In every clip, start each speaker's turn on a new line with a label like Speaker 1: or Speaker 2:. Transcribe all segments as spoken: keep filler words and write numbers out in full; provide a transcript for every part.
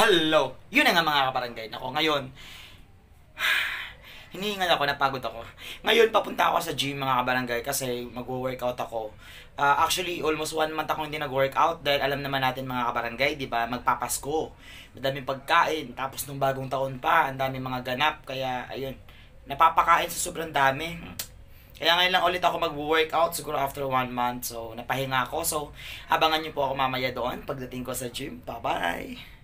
Speaker 1: Hello! Yun na nga mga kabarangay. Nako, ngayon, hinihingal ako, napagod ako. Ngayon, papunta ako sa gym mga kabarangay kasi mag-workout ako. Uh, actually, almost one month ako hindi nag-workout dahil alam naman natin mga kabarangay, di ba, magpapasko. Madaming pagkain, tapos nung bagong taon pa, ang daming mga ganap. Kaya, ayun, napapakain sa sobrang dami. Kaya ngayon lang ulit ako mag-workout, siguro after one month. So, napahinga ako. So, abangan niyo po ako mamaya doon pagdating ko sa gym. Bye-bye!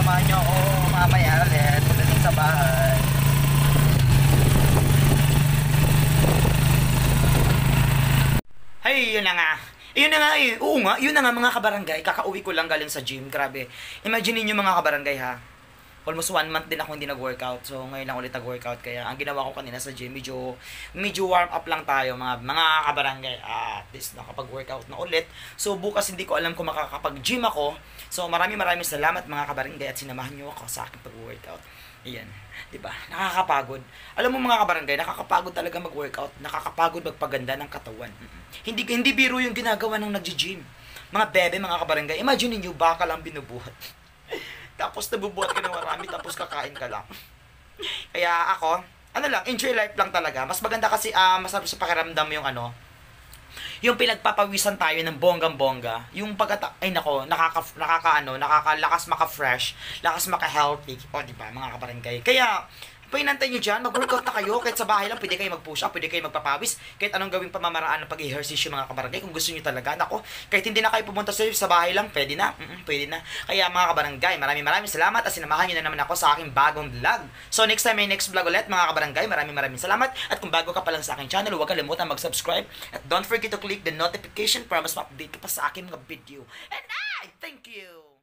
Speaker 1: samahan niyo ako mamaya ulit pagdating sa bahay. Hey, yun na nga. Yun na nga eh. Oo nga, yun na nga mga kabarangay. Kakauwi ko lang galing sa gym. Grabe. Imagine niyo mga kabarangay ha. Almost one month din ako hindi nag-workout. So, ngayon lang ulit nag-workout. Kaya, ang ginawa ko kanina sa gym, medyo, medyo warm up lang tayo, mga, mga kabarangay. Ah, at least, nakapag-workout na ulit. So, bukas hindi ko alam kung makakapag-gym ako. So, maraming maraming salamat mga kabarangay at sinamahan niyo ako sa aking pag-workout. Ayan. Diba? Nakakapagod. Alam mo mga kabarangay, nakakapagod talaga mag-workout. Nakakapagod magpaganda ng katawan. Mm-hmm. Hindi, hindi biro yung ginagawa ng nag-gym. Mga bebe, mga kabarangay, imagine niyo baka lang binubuhat. Tapos nabubuhat ka ng marami, tapos kakain ka lang. Kaya ako, ano lang, enjoy life lang talaga. Mas maganda kasi, uh, masarap sa pakiramdam yung ano, yung pinagpapawisan tayo ng bonggang-bongga, yung pagkata, ay nako, nakaka, nakaka ano, nakakalakas maka-fresh, lakas maka-healthy, o diba, mga kabarangay. Kaya, pinantay nyo dyan, mag-workout na kayo, kahit sa bahay lang, pwede kayo mag-push up, pwede kayo magpapawis, kahit anong gawing pamamaraan ng pag-ehersisyo mga kabarangay, kung gusto nyo talaga, nako, kahit hindi na kayo pumunta sa, sa bahay lang, pwede na, mm -mm, pwede na. Kaya mga kabarangay, maraming maraming salamat at sinamahan nyo na naman ako sa aking bagong vlog. So next time, may next vlog ulit mga kabarangay, maraming maraming salamat, at kung bago ka pa lang sa aking channel, huwag kalimutan mag-subscribe, at don't forget to click the notification para mas ma-update ka pa sa aking mga video. And I thank you!